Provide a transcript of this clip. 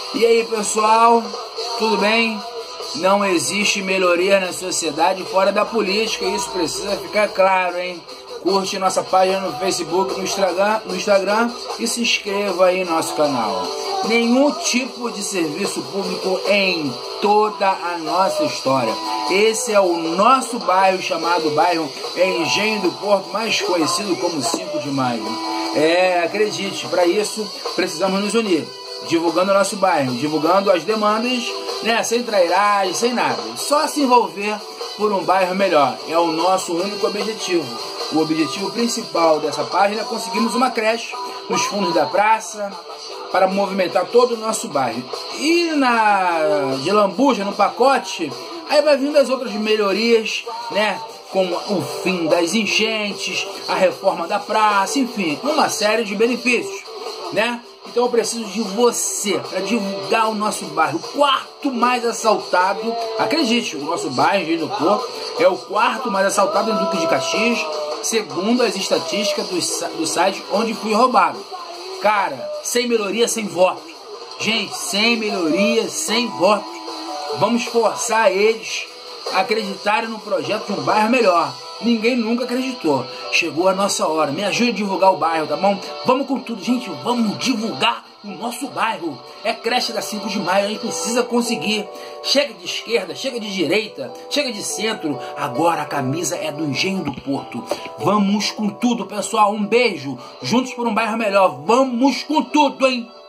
E aí, pessoal, tudo bem? Não existe melhoria na sociedade fora da política, isso precisa ficar claro, hein? Curte nossa página no Facebook, no Instagram e se inscreva aí no nosso canal. Nenhum tipo de serviço público em toda a nossa história. Esse é o nosso bairro, chamado bairro Engenho do Porto, mais conhecido como 5 de Maio. Acredite, para isso precisamos nos unir, divulgando o nosso bairro, divulgando as demandas, né, sem trairagem, sem nada. Só se envolver por um bairro melhor é o nosso único objetivo. O objetivo principal dessa página é conseguirmos uma creche nos fundos da praça para movimentar todo o nosso bairro. E de lambuja, no pacote, aí vai vindo as outras melhorias, né? Como o fim das enchentes, a reforma da praça, enfim, uma série de benefícios, né? Então eu preciso de você para divulgar o nosso bairro, o quarto mais assaltado. Acredite, o nosso bairro, Engenho do Porto, é o quarto mais assaltado em Duque de Caxias, segundo as estatísticas do site onde fui roubado. Cara, sem melhoria, sem voto. Gente, sem melhoria, sem voto. Vamos forçar eles a acreditarem no projeto de um bairro melhor. Ninguém nunca acreditou. Chegou a nossa hora. Me ajude a divulgar o bairro, tá bom? Vamos com tudo, gente. Vamos divulgar o nosso bairro. É creche da 5 de Maio. A gente precisa conseguir. Chega de esquerda, chega de direita, chega de centro. Agora a camisa é do Engenho do Porto. Vamos com tudo, pessoal. Um beijo. Juntos por um bairro melhor. Vamos com tudo, hein?